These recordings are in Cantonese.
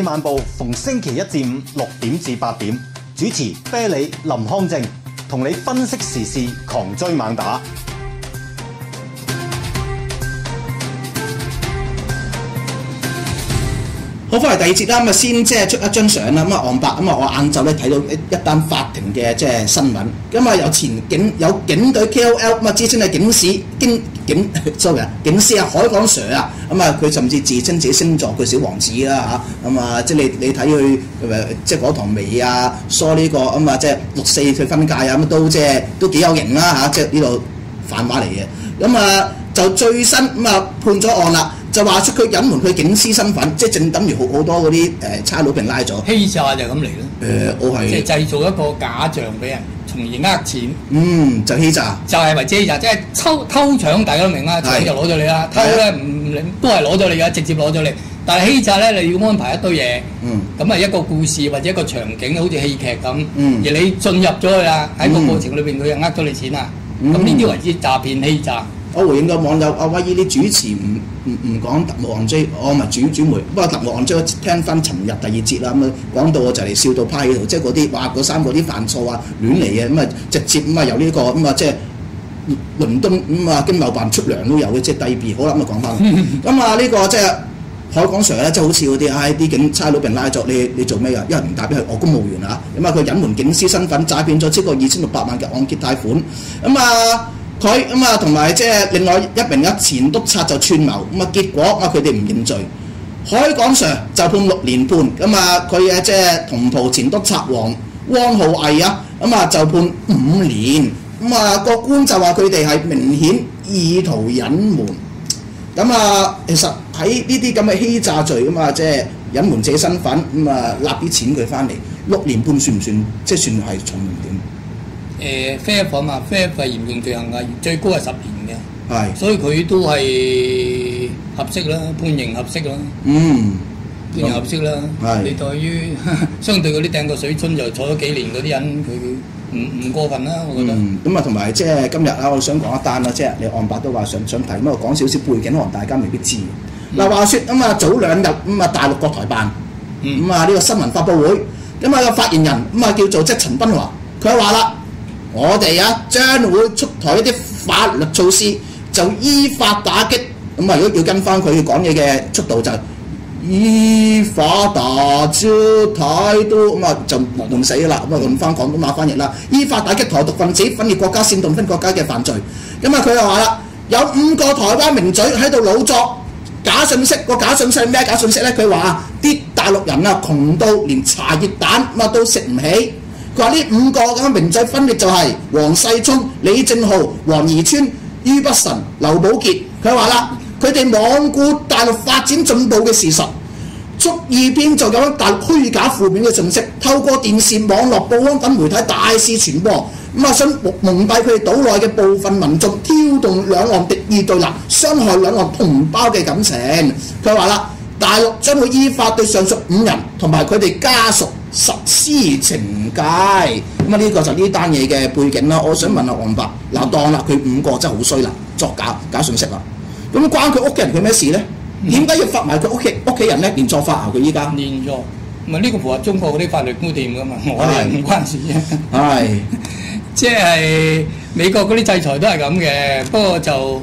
晚報逢星期一至五6點至8點，主持啤梨、林康正，同你分析時事，狂追猛打。 好，翻嚟第二節啦，咁啊先即係出一張相啦，咁啊岸白，咁啊我晏晝咧睇到一單法庭嘅即係新聞，咁啊有警隊 KOL， 咁啊之前係警司啊，海港 Sir 啊，咁啊佢甚至自稱自己星座佢小王子啦嚇，咁啊即係你睇佢即係嗰堂眉啊，梳呢個咁啊即係6/4佢分界啊，咁都幾有型啦嚇，即係呢度繁話嚟嘅，咁啊就最新咁啊判咗案啦。就話出佢隱瞞佢警司身份，即係正等於好多嗰啲差佬俾人拉咗。 欺詐就咁嚟咯。 我係即係製造一個假象俾人，從而呃錢。 就欺詐。就係為之欺詐，即係偷搶，大家都明啦，搶就攞咗你啦。偷咧都係攞咗你㗎，直接攞咗你。但係欺詐咧，你要安排一堆嘢。咁啊一個故事或者一個場景，好似戲劇咁。而你進入咗去啦，喺個過程裏邊佢又呃咗你錢啦。咁呢啲為之詐騙欺詐。 我回應個網友阿威依啲主持唔講特務案追，我咪主媒，不過特務案追聽翻尋日第二節啦，咁啊講到我就嚟笑到趴喺度，即係嗰啲哇嗰3個啲犯錯啊亂嚟嘅，咁啊直接咁啊由呢個咁啊即係倫敦咁啊經貿辦出糧都有嘅，即係低 B。好啦，咁啊講翻，咁啊呢個即係海港 Sir 咧，即係好似嗰啲啲警差佬俾人拉咗，你做咩㗎？因為唔答，因為我公務員啊，咁啊佢隱瞞警司身份，詐騙咗超過2600萬嘅按揭貸款，咁啊。佢咁啊，同埋即係另外一名前督察就串謀，咁啊結果佢哋唔認罪，海港 Sir 就判6年半，咁啊佢嘅即係同袍前督察汪浩毅啊，咁啊就判5年，咁啊個官就話佢哋係明顯意圖隱瞞，咁啊其實喺呢啲咁嘅欺詐罪咁啊，即係隱瞞自己身份，咁啊納啲錢佢翻嚟，6年半算唔算即係算係重點？ 非法嘛，非法嚴重罪行嘅，最高係10年嘅。 係， 所以佢都係合適啦，判刑合適啦。判刑合適啦。係。你對於相對嗰啲掟個水樽就坐咗幾年嗰啲人，佢唔過分啦，我覺得。咁啊，同埋即係今日啊，我想講一單啦，即係你岸白都話想提，咁啊講少少背景，可能大家未必知。嗱話説咁啊，早2日咁啊，大陸國台辦咁啊呢個新聞發佈會，咁啊個發言人咁啊叫做即係陳斌華，佢話啦。我哋將會出台一啲法律措施，就依法打擊。咁啊，如果要跟翻佢講嘢嘅速度就依法打擊台獨，咁啊就悶死啦。咁啊用翻廣東話翻譯啦，依法打擊台獨分子分裂國家、煽動分國家嘅犯罪。咁啊佢又話啦，有5個台灣名嘴喺度老作假信息。個假信息係咩假信息咧？佢話啲大陸人啊窮到連茶葉蛋咁啊都食唔起。佢話呢5個咁嘅名嘴分別就係黃世聰、李正浩、黃宜川、于北辰、劉寶傑。佢話啦，佢哋罔顧大陸發展進步嘅事實，蓄意編造有大陸虛假負面嘅信息，透過電視、網絡、報刊等媒體大肆傳播，咁啊想蒙蔽佢哋島內嘅部分民眾，挑動兩岸敵意對立，傷害兩岸同胞嘅感情。佢話啦，大陸將會依法對上述5人同埋佢哋家屬實施懲戒。咁啊呢個就呢單嘢嘅背景啦。我想問下岸白，嗱當啦佢5個真係好衰啦，作假信息啦。咁關佢屋企人佢咩事咧？點解要罰埋佢屋企人咧？連坐法啊佢依家？連坐，唔係呢個符合中國嗰啲法律觀點噶嘛？我哋唔關事啫。係，即係美國嗰啲制裁都係咁嘅，不過就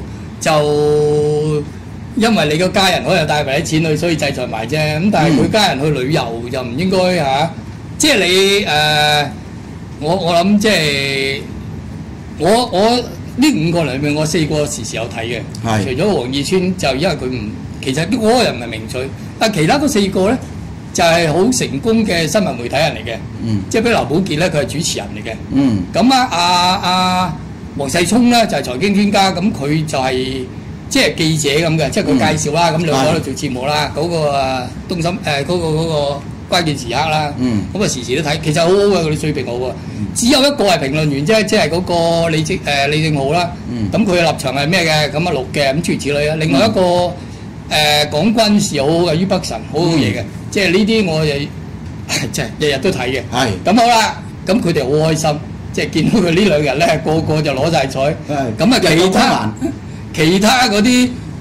因為你個家人可能又帶埋啲錢去，所以制裁埋啫。咁但係佢家人去旅遊就唔應該嚇。即係你我諗即係我呢5個裏面，我4個時時有睇嘅。係。除咗黃宜川就因為佢唔，其實嗰個人唔係名嘴，但其他嗰4個咧就係好成功嘅新聞媒體人嚟嘅。即係比如劉寶傑咧，佢係主持人嚟嘅。咁黃世聰咧就係財經專家，咁佢就係即係記者咁嘅，即係佢介紹啦，咁兩個喺度做節目啦，嗰個東森嗰個關鍵時刻啦，咁啊時時都睇，其實好好嘅嗰啲水平好喎，只有一個係評論員啫，即係嗰個李正浩啦，咁佢嘅立場係咩嘅？咁啊綠嘅，咁諸如此類啊。另外一個講軍事好好嘅于北辰，好好嘢嘅，即係呢啲我即係日日都睇嘅。係。咁好啦，咁佢哋好開心，即係見到佢呢2日咧，個個就攞晒彩。咁啊其他嗰啲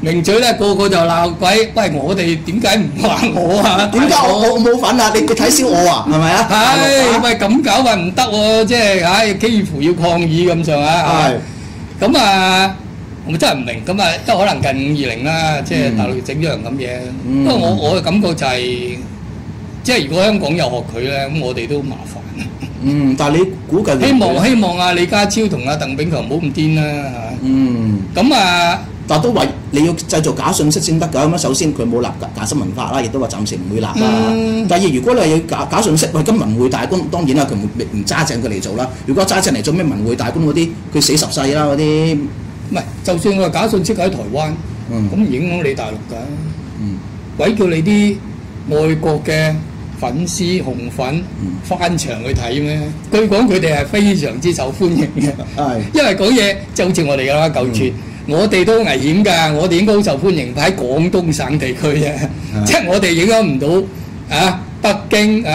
名嘴咧個個就鬧鬼，喂我哋點解唔話我啊？ 點解我冇份啊？你睇小我啊？係咪啊？ 係喂咁搞法唔得喎，即係幾乎要抗議咁上下。係咁啊！我真係唔明咁啊，都可能近520啦，即係大陸整咗樣咁嘢。不過我嘅感覺就係，即係如果香港又學佢咧，咁我哋都麻煩。 但係你估計希望啊李家超同阿鄧炳強唔好咁癲啦嚇。咁啊， 但都話你要製造假信息先得㗎。咁首先佢冇立假新聞法啦，亦都話暫時唔會立啦。第二，如果你係要假信息，喂，咁文匯大官當然啦，佢唔揸正佢嚟做啦。如果揸正嚟做咩文匯大官嗰啲，佢死十世啦嗰啲。 唔係，就算我話假信息喺台灣，咁影響你大陸㗎。鬼叫你啲外國嘅粉絲紅粉翻牆去睇咩？據講佢哋係非常之受歡迎嘅，因為講嘢就好似我哋㗎啦，舊處。我哋都危險㗎，我哋應該好受歡迎喺廣東省地區啫，即係我哋影響唔到啊北京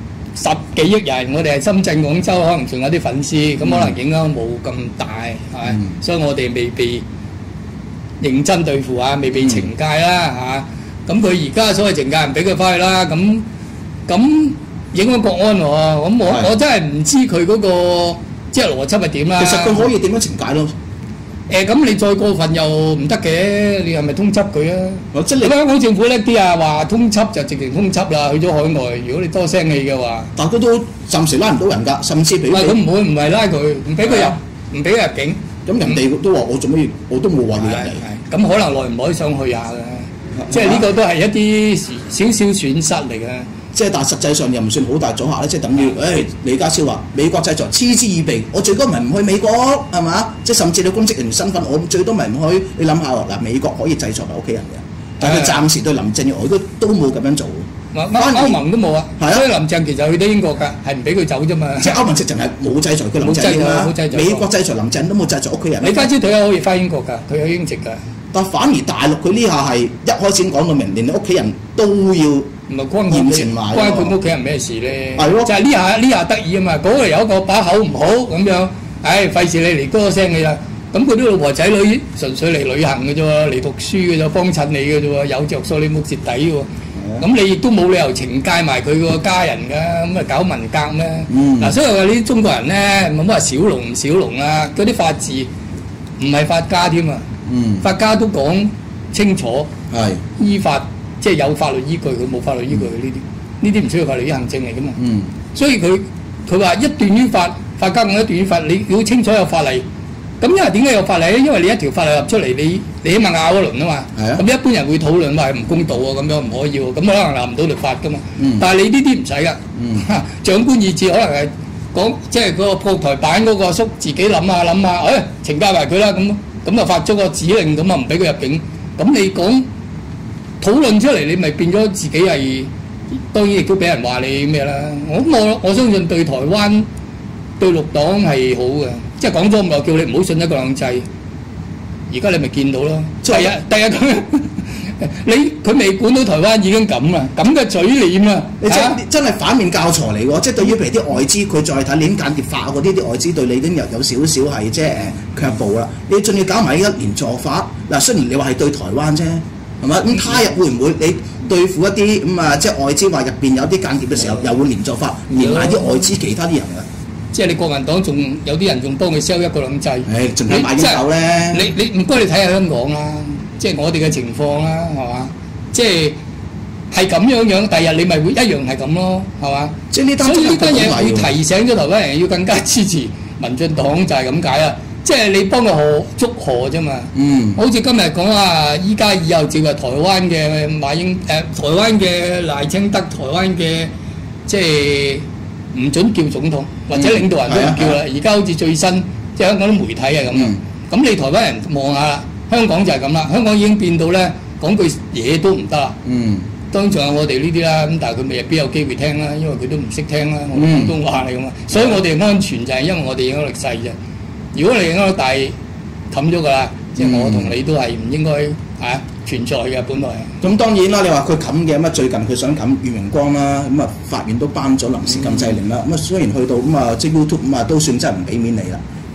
10幾億人，我哋係深圳、廣州，可能仲有啲粉絲，咁可能影響冇咁大，係，所以我哋未被認真對付啊，未被懲戒啦嚇。咁佢而家所謂懲戒唔俾佢翻去啦，咁影響國安喎。咁我真係唔知佢嗰個即係邏輯係點啦。 其實佢可以點樣懲戒咯？ 咁你再過分又唔得嘅，你係咪通緝佢啊？ 即係香港政府叻啲啊，話通緝就直情通緝啦，去咗海外。如果你多聲氣嘅話， 但係佢都暫時拉唔到人㗎，甚至俾佢唔係拉佢，唔俾佢入，唔俾佢入境。 咁人哋都話我做乜嘢，我都冇話要入嚟。 咁可能耐唔耐想去下嘅，即係呢個都係一啲少少損失嚟嘅。 即係但係實際上又唔算好大阻嚇咧，即係等於李家超話美國制裁嗤之以鼻，我最多咪唔去美國係嘛？即係甚至你公職人員身份，我最多咪唔去。你諗下喎，嗱美國可以制裁埋屋企人嘅，但係佢暫時對林鄭月娥都冇咁樣做。 歐盟都冇啊，所以林鄭其實去到英國㗎，係唔俾佢走啫嘛。 即係歐盟直情係冇制裁佢林鄭啦，美國制裁林鄭都冇制裁屋企人。 李家超退休可以翻英國㗎，佢有英籍㗎。 但反而大陸佢呢下係一開始講到明，連你屋企人都要。 唔係關佢屋企人咩事咧？ 係咯， 就係呢下得意啊嘛！嗰個有一個把口唔好咁樣，費事你嚟多聲嘅啦。咁佢啲老婆仔女純粹嚟旅行嘅啫喎，嚟讀書嘅啫，幫襯你嘅啫喎，有着數你冇蝕底喎。咁你亦都冇理由懲戒埋佢個家人㗎，咁啊搞文革咩？嗱，所以話呢啲中國人咧，冇乜話小龍唔小龍啊，嗰啲法治唔係法家添啊，法家都講清楚，依法。即係有法律依據，佢冇法律依據呢啲唔需要法律依行政嚟噶嘛。所以佢話一斷於法，法家講一斷於法，你要清楚有法例。咁因為點解有法例咧？因為你一條法例入出嚟，你起碼拗一輪啊嘛。咁一般人會討論話唔公道喎，咁樣唔可以喎，咁可能鬧唔到律法噶嘛。但係你呢啲唔使噶，長官意志可能係講即係嗰個國台辦嗰個叔自己諗下，懲戒埋佢啦，咁就發咗個指令，咁啊唔俾佢入境。咁你講？討論出嚟，你咪變咗自己係，當然亦都俾人話你咩啦。我相信對台灣對綠黨係好嘅，即係講咗咁耐，叫你唔好信一國兩制。而家你咪見到咯，第日佢未管到台灣已經咁啦，咁嘅嘴臉啊！ 你真係反面教材嚟喎，即係對於譬如啲外資，佢再睇連間諜法嗰啲外資對你已經有少少係即係卻步啦。你仲要搞埋一連坐法嗱，雖然你話係對台灣啫。係嘛？咁他日會唔會你對付一啲即係外資話入邊有啲間諜嘅時候，又會連坐法連埋啲外資其他啲人㗎？ 即係你國民黨仲有啲人仲幫佢 sell 一國兩制， 仲要買啲手咧？ 你唔該你睇下香港啦，即係我哋嘅情況啦，係嘛？即係咁樣，第日你咪會一樣係咁咯，係嘛？即係呢單，所以呢單嘢會提醒咗台灣人要更加支持民進黨，就係咁解啦。即係你幫佢祝賀啫嘛，好似今日講話，依家以後照係台灣嘅馬英台灣嘅賴清德，台灣嘅即係唔準叫總統或者領導人都唔叫啦。而家好似最新即係香港啲媒體係咁啊。咁你台灣人望下啦，香港就係咁啦。香港已經變到咧講句嘢都唔得啦。當然仲有我哋呢啲啦，咁但係佢未必有機會聽啦，因為佢都唔識聽啦。我哋廣東話嚟㗎嘛，所以我哋安全就係因為我哋影響力細啫。如果你影響力大，冚咗㗎啦，即係我同你都係唔應該存在嘅本來。 咁當然啦，你話佢冚嘅咁最近佢想冚俞明光啦，咁法院都頒咗臨時禁制令啦。咁雖然去到即係 YouTube 都算真係唔俾面你啦。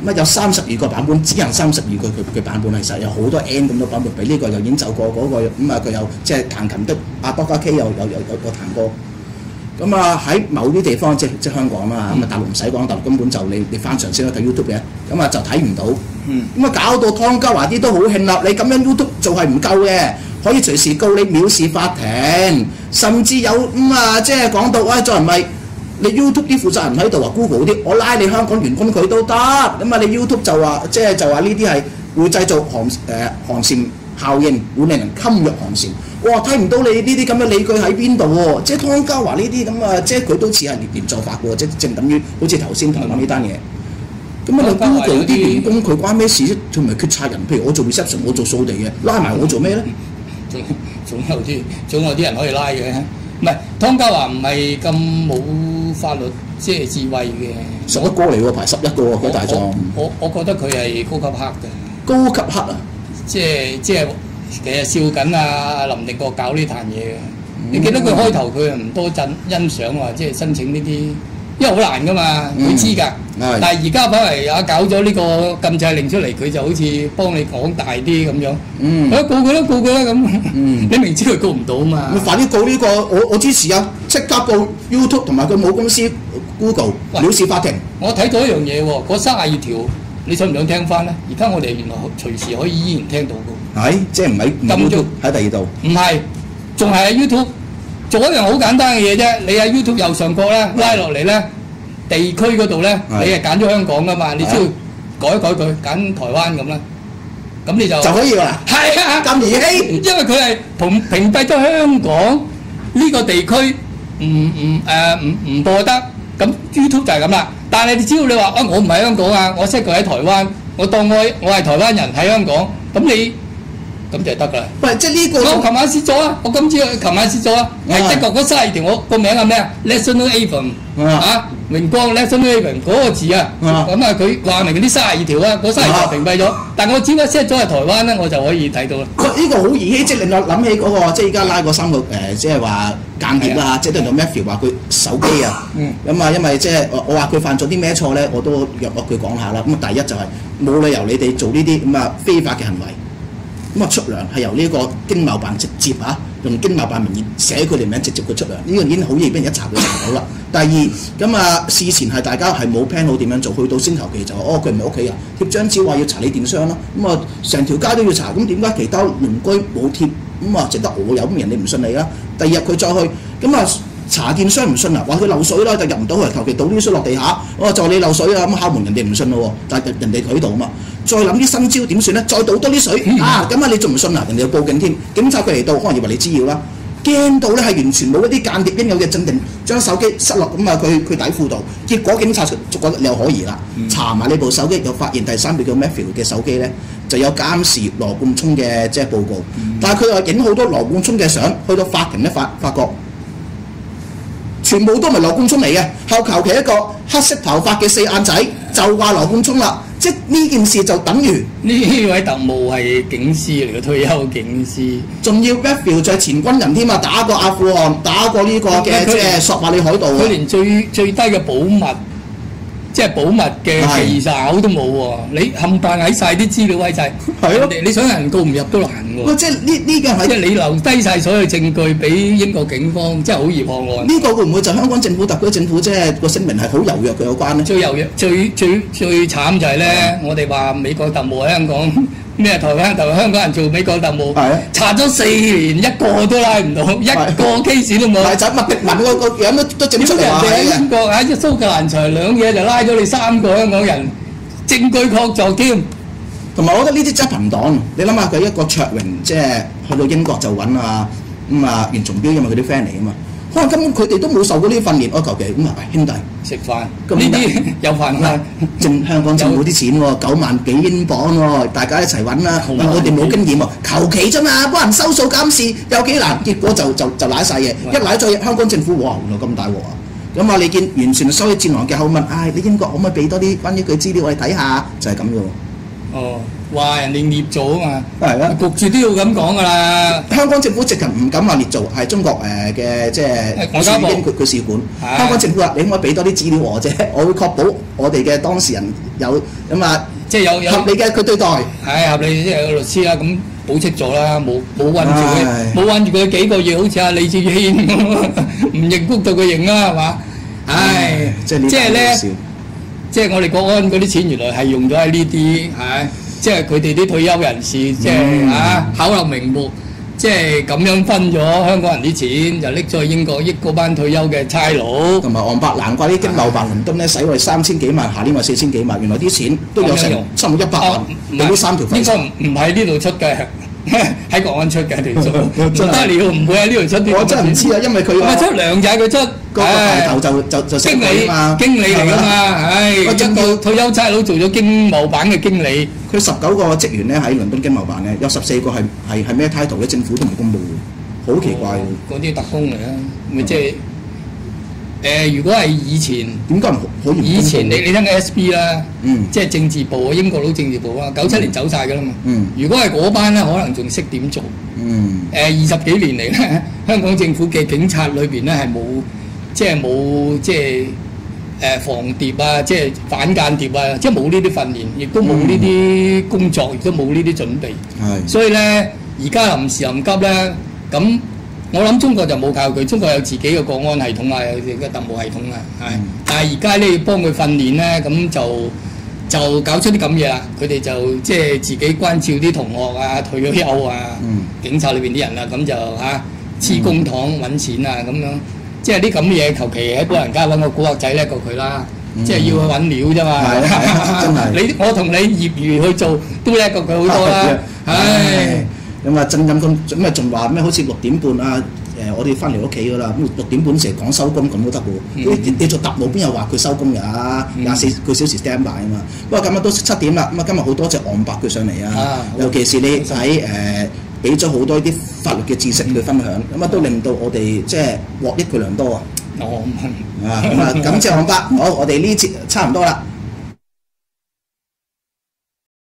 乜有32個版本，只有32個佢版本，其實有好多 N 咁多版本，比呢個又演奏過嗰個咁啊，佢又即係彈琴得阿多加 K 有彈過。咁啊喺某啲地方即香港啦，咁啊大陸唔使講，大陸根本就你翻牆先睇 YouTube 嘅，咁啊就睇唔到。咁啊搞到湯家驊啲都好興啦，你咁樣 YouTube 做係唔夠嘅，可以隨時告你藐視法庭，甚至有即係講到再唔係你 YouTube 啲負責人喺度話 Google 啲，我拉你香港員工佢都得，咁啊你 YouTube 就話就話呢啲係會製造寒蟬效應，會令人噤若寒蟬。哇！睇唔到你呢啲咁嘅理據喺邊度喎？即係湯家驊呢啲咁啊，即係佢都似係連坐法喎，即係正等於好似頭先台灣呢單嘢。咁啊，Google 啲員工佢關咩事啫？佢唔係決策人，譬如我做 reception， 我做掃地嘅，拉埋我做咩咧？ 總有啲人可以拉嘅，唔係湯家驊唔係咁冇法律即係智慧嘅。 11個嚟喎，排11個喎，佢大狀。 我覺得佢係高級黑嘅。 高級黑啊！ 即係。其實笑緊啊林定國搞呢壇嘢嘅，你記得佢開頭佢唔多欣賞話即係申請呢啲，因為好難噶嘛，佢知㗎。但係而家反為搞咗呢個禁制令出嚟，佢就好似幫你講大啲咁樣。告佢啦咁。你明知佢告唔到嘛？ 快啲告呢個，我支持啊！即刻告 YouTube 同埋佢母公司 Google 藐視法庭。 我睇到一樣嘢喎，嗰32條你想唔想聽翻咧？而家我哋原來隨時可以依然聽到㗎。 係，即係唔喺 YouTube 喺第二度。 唔係，仲係喺 YouTube 做一樣好簡單嘅嘢啫。你喺 YouTube 右上角咧拉落嚟咧，地區嗰度咧，你係揀咗香港噶嘛？你只要改佢，揀台灣咁啦，咁你就可以啦。 係啊， 咁兒戲， 因為佢係屏蔽咗香港呢個地區，唔播得。咁 YouTube 就係咁啦。但係你只要你話我唔係香港啊，我 set 佢喺台灣，我當我係台灣人喺香港，咁就得㗎啦。喂， 即係呢個我琴晚試咗啊！我今朝琴晚試咗啊！係的確嗰32條，我個名係咩啊 ？National Anthem 榮光 National Anthem 嗰個字啊。咁佢話明嗰啲32條啊，嗰32條屏蔽咗。但我只不過 set 咗喺台灣咧，我就可以睇到啦。 呢個好兒戲，即係令我諗起嗰個，即係而家拉嗰3個即係話間諜啦，即係對到 Matthew 話佢手機啊。咁啊，因為即係我話佢犯咗啲咩錯咧，我都約落佢講下啦。咁第一就係冇理由你哋做呢啲咁啊非法嘅行為。咁啊出糧係由呢個經貿辦直接用經貿辦名義寫佢哋名，直接佢出糧，呢個已經好易俾人一查就查到啦。第二咁啊，事前係大家係冇 plan 好點樣做，去到星期就佢唔係屋企人，貼張紙話要查你電商啦，咁啊成條街都要查，咁點解其他鄰居冇貼？咁啊，淨得我有，咁人哋唔信你啦。第二日佢再去，咁啊查電商唔信啊，話佢漏水啦，就入唔到去，求其倒啲水落地下，我話就你漏水啊，咁敲門人哋唔信咯喎，但係人哋佢度啊嘛。再諗啲新招點算咧？再倒多啲水咁啊你仲唔信啊？人哋要報警添，警察佢嚟到可能以為你滋擾啦，驚到咧係完全冇一啲間諜應有嘅鎮定，將手機塞落咁啊佢底褲度，結果警察就覺得你有可疑啦，查埋你部手機又發現第3個叫 Matthew 嘅手機咧就有監視羅冠聰嘅即係報告，但係佢又影好多羅冠聰嘅相，去到法庭咧發覺全部都唔係羅冠聰嚟嘅，後求其一個黑色頭髮嘅4眼仔就話羅冠聰啦。即呢件事就等於呢位特務係警司嚟嘅，退休警司， 仲要 Matthew 就係前軍人添啊，打過阿富汗，打過呢個嘅即係索馬里海盜。 佢連最低嘅保密，即係保密嘅技巧都冇喎。你冚唪唥喺曬啲資料喺曬，係咯。你想人告唔入都難喎。 即係呢個係即係你留低曬所有證據俾英國警方，即係好易破案。 呢個會唔會就香港政府特區政府即係個聲明係好柔弱嘅有關咧？ 最柔弱、最慘就係咧，我哋話美國特務喺香港咩台灣同香港人做美國特務，查咗4年一個都拉唔到，一個 case 都冇。係就麥迪文個樣都整出嚟話係英國喺蘇格蘭場兩嘢就拉咗你3個香港人，證據確鑿添。 同埋我覺得呢啲執行黨，你諗下佢一個卓榮即係去到英國就揾袁崇標，因為佢啲 friend 嚟啊嘛。可能根本佢哋都冇受過呢啲訓練，我求其咁啊兄弟食飯，呢啲有飯㗎。 香港政府啲錢喎，9萬幾英鎊喎，大家一齊揾啦。我哋冇經驗喎，求其啫嘛，幫人收數監視有幾難？結果就賴晒嘢，一賴咗香港政府，哇原來咁大鑊啊！咁啊，你見完全收起戰狼嘅口吻，你英國可唔可以俾多啲關於佢資料我哋睇下？就係咁嘅喎。 哦，話人哋捏造啊嘛， 係啊， 焗住都要咁講噶啦。 香港政府直情唔敢話捏造，係中國嘅即係外交部佢使館。香港政府話：你可唔可以俾多啲資料我啫？我會確保我哋嘅當事人有咁啊， 即係有合理嘅佢對待。 係合理，即係有律師啦，咁保釋咗啦，冇韞住佢幾個月，好似阿李志軒咁，唔認谷到佢認啦，係嘛？唉，即係咧。即係我哋國安嗰啲錢原來係用咗喺呢啲，係即係佢哋啲退休人士，即係巧立名目，即係咁樣分咗香港人啲錢，就拎咗去英國益嗰班退休嘅差佬， 同埋昂伯，難怪啲經貿辦倫敦咧使我哋3000幾萬，下年話4000幾萬，原來啲錢都有成差唔多100萬，俾呢3條費。 應該唔喺呢度出嘅。喺國安出嘅條數，唔得了，唔會喺呢度出啲。 我真係唔知啊，因為佢出糧仔佢出， 個牌頭就經理嘛，經理嚟㗎嘛，唉，一個退休差佬做咗經貿辦嘅經理。 佢19個職員咧喺倫敦經貿辦咧，有14個係咩 title 咧？政府都唔公佈嘅，好奇怪喎。 嗰啲特工嚟啊，咪即係。如果係以前點解唔可以？ 以前你聽嘅 SB 啦，即係政治部啊，英國佬政治部啊，97年走晒㗎啦嘛。如果係嗰班咧，可能仲識點做。20幾年嚟咧，香港政府嘅警察裏邊咧係冇防諜啊，即係反間諜啊，即係冇呢啲訓練，亦都冇呢啲工作，亦都冇呢啲準備。所以咧，而家臨時臨急咧，咁。我諗中國就冇靠佢，中國有自己嘅國安系統啊，有自己嘅特務系統啊，係。但係而家咧要幫佢訓練咧，咁就搞出啲咁嘢啦。佢哋就即係自己關照啲同學啊、退咗休啊、警察裏邊啲人啊，咁就黐公帑揾錢啊咁樣。即係啲咁嘅嘢，求其喺老人家揾個古惑仔叻過佢啦。即係要去揾料啫嘛。 真係。 我同你業餘去做都叻過佢好多啦。唉。 咁啊，震咁咁啊，仲話咩？好似6點半啊，我哋翻嚟屋企噶啦。咁6點半成日講收工咁都得喎。你做特務邊有話佢收工㗎？24個小時 stand by 啊嘛。不過今日都7點啦。咁啊，今日好多謝昂伯佢上嚟啊。尤其是你喺俾咗好多啲法律嘅知識去分享，咁啊都令到我哋即係獲益佢良多啊。咁啊，感謝昂伯。好，我哋呢節差唔多啦。